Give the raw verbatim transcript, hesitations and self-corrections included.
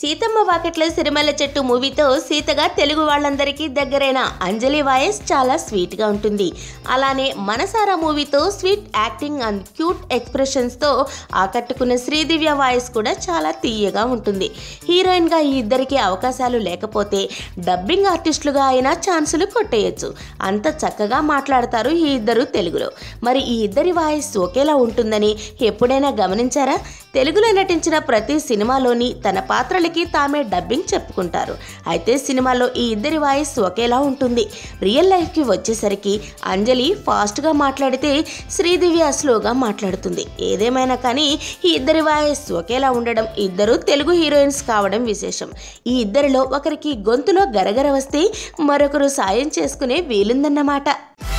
సీతమ్మ వాకిట్ల సిరిమల్ల చెట్టు మూవీతో సీతగా తెలుగు వాళ్ళందరికీ దగ్గరైన అంజలి వాయిస్ చాలా స్వీట్గా ఉంటుంది. అలానే మనసారా మూవీతో స్వీట్ యాక్టింగ్ అండ్ క్యూట్ ఎక్స్ప్రెషన్స్తో ఆకట్టుకున్న శ్రీదివ్య వాయిస్ కూడా చాలా తీయగా ఉంటుంది. హీరోయిన్గా ఈ ఇద్దరికి అవకాశాలు లేకపోతే డబ్బింగ్ ఆర్టిస్టులుగా అయినా ఛాన్సులు కొట్టేయచ్చు. అంత చక్కగా మాట్లాడతారు ఈ ఇద్దరు తెలుగులో. మరి ఈ ఇద్దరి వాయిస్ ఒకేలా ఉంటుందని ఎప్పుడైనా గమనించారా? తెలుగులో నటించిన ప్రతి సినిమాలోని తన పాత్రలకి తామే డబ్బింగ్ చెప్పుకుంటారు. అయితే సినిమాలో ఈ ఇద్దరి వాయిస్ ఒకేలా ఉంటుంది. రియల్ లైఫ్కి వచ్చేసరికి అంజలి ఫాస్ట్గా మాట్లాడితే శ్రీదివ్య స్లోగా మాట్లాడుతుంది. ఏదేమైనా కానీ ఈ ఇద్దరి వాయిస్ ఒకేలా ఉండడం, ఇద్దరు తెలుగు హీరోయిన్స్ కావడం విశేషం. ఈ ఇద్దరిలో ఒకరికి గొంతులో గరగర వస్తే మరొకరు సాయం చేసుకునే వీలుందన్నమాట.